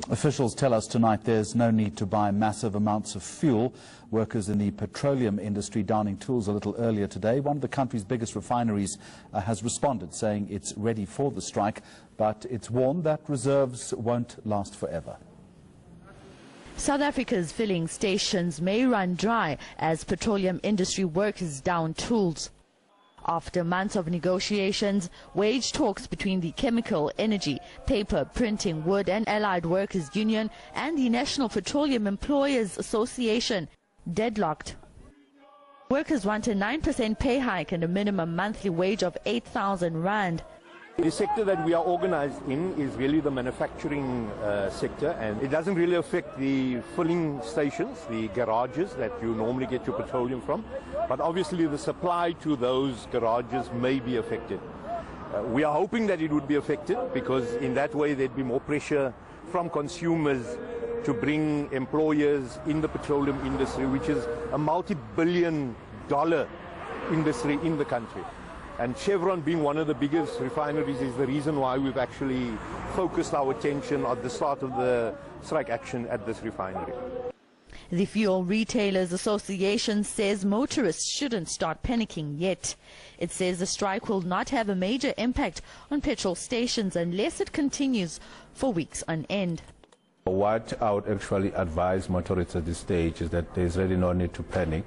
Officials tell us tonight there's no need to buy massive amounts of fuel. Workers in the petroleum industry downing tools a little earlier today. One of the country's biggest refineries has responded, saying it's ready for the strike, but it's warned that reserves won't last forever. South Africa's filling stations may run dry as petroleum industry workers down tools. After months of negotiations, wage talks between the Chemical, Energy, Paper, Printing, Wood and Allied Workers Union and the National Petroleum Employers Association deadlocked. Workers want a 9% pay hike and a minimum monthly wage of 8,000 rand. The sector that we are organized in is really the manufacturing sector, and it doesn't really affect the filling stations, the garages that you normally get your petroleum from, but obviously the supply to those garages may be affected. We are hoping that it would be affected because in that way there'd be more pressure from consumers to bring employers in the petroleum industry, which is a multi-billion-dollar industry in the country. And Chevron, being one of the biggest refineries, is the reason why we've actually focused our attention at the start of the strike action at this refinery. The Fuel Retailers Association says motorists shouldn't start panicking yet. It says the strike will not have a major impact on petrol stations unless it continues for weeks on end. What I would actually advise motorists at this stage is that there's really no need to panic.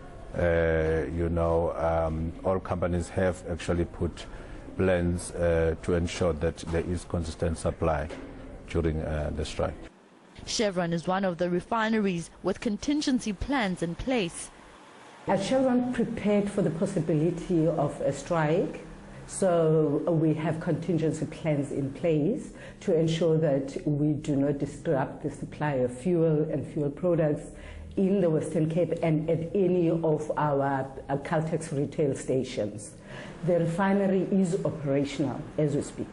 All companies have actually put plans to ensure that there is consistent supply during the strike. Chevron is one of the refineries with contingency plans in place. Has Chevron prepared for the possibility of a strike? So we have contingency plans in place to ensure that we do not disrupt the supply of fuel and fuel products in the Western Cape and at any of our Caltex retail stations. The refinery is operational as we speak.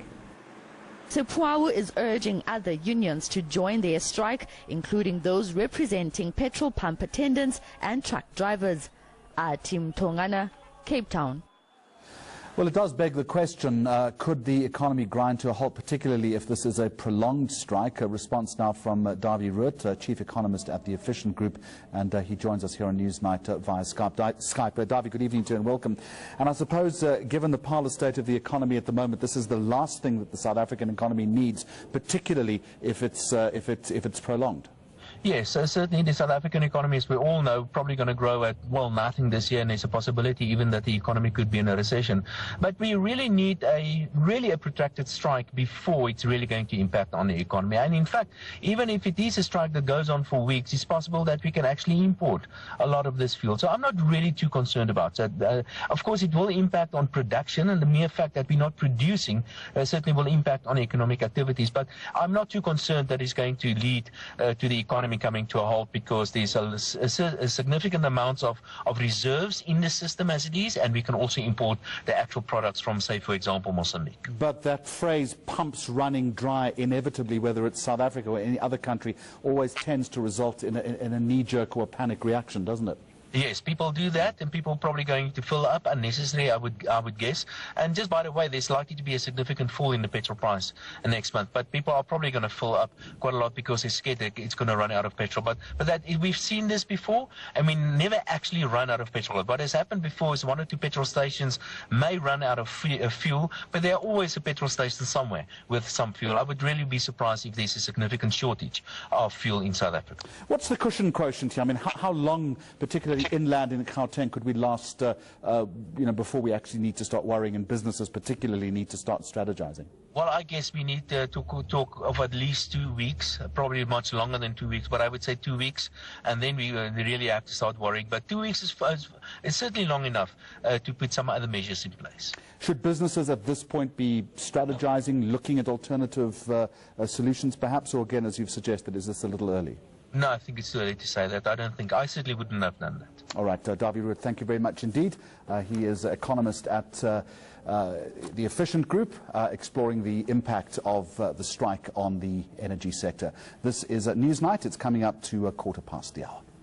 Sepuawu is urging other unions to join their strike, including those representing petrol pump attendants and truck drivers. Tim Tongana, Cape Town. Well, it does beg the question, could the economy grind to a halt, particularly if this is a prolonged strike? A response now from Dawie Rood, Chief Economist at the Efficient Group, and he joins us here on Newsnight via Skype. Dawie, good evening to you and welcome. And I suppose, given the parlous state of the economy at the moment, this is the last thing that the South African economy needs, particularly if it's prolonged. Yes, certainly the South African economy, as we all know, probably going to grow at, well, nothing this year, and there's a possibility even that the economy could be in a recession. But we really need a protracted strike before it's really going to impact on the economy. And in fact, even if it is a strike that goes on for weeks, it's possible that we can actually import a lot of this fuel. So I'm not really too concerned about that. Of course, it will impact on production, and the mere fact that we're not producing certainly will impact on economic activities. But I'm not too concerned that it's going to lead to the economy coming to a halt, because there's a significant amounts of reserves in the system as it is, and we can also import the actual products from, say, for example, Mozambique. But that phrase, pumps running dry, inevitably, whether it's South Africa or any other country, always tends to result in a knee-jerk or a panic reaction, doesn't it? Yes, people do that, and people are probably going to fill up unnecessarily, I would guess. And just by the way, there's likely to be a significant fall in the petrol price next month. But people are probably going to fill up quite a lot because they're scared that it's going to run out of petrol. But that we've seen this before, and we never actually run out of petrol. What has happened before is one or two petrol stations may run out of fuel, but there are always a petrol station somewhere with some fuel. I would really be surprised if there's a significant shortage of fuel in South Africa. What's the cushion quotient here? I mean, how long, particularly inland in Gauteng, could we last before we actually need to start worrying, and businesses particularly need to start strategizing? Well, I guess we need to talk of at least 2 weeks, probably much longer than 2 weeks, but I would say 2 weeks, and then we really have to start worrying. But 2 weeks is certainly long enough to put some other measures in place. Should businesses at this point be strategizing, looking at alternative solutions perhaps, or again, as you've suggested, is this a little early? No, I think it's too early to say that. I certainly wouldn't have done that. All right, Dawie Rood, thank you very much indeed. He is an economist at the Efficient Group, exploring the impact of the strike on the energy sector. This is Newsnight. It's coming up to 1:15 the hour.